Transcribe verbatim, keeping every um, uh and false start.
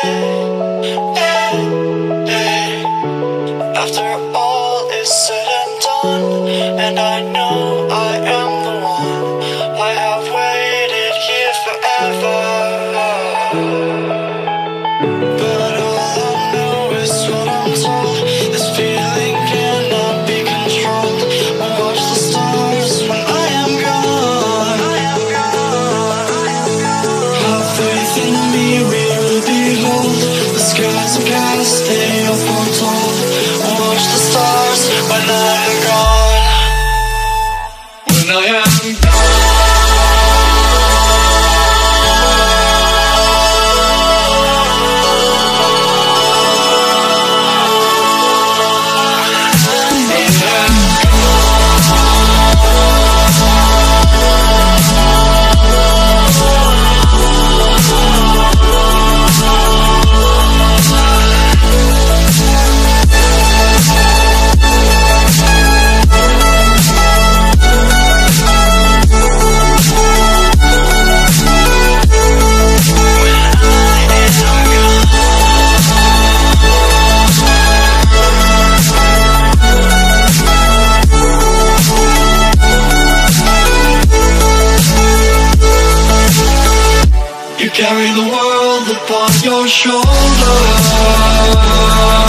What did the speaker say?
After all is said and done, and I know I am the one, I have waited here forever. But all I know is what I'm told, this feeling cannot be controlled. I watch the stars when I am gone. Have faith in me, we will behold the skies of gas, they are foretold. Watch the stars when I am gone. When I am gone. You carry the world upon your shoulders.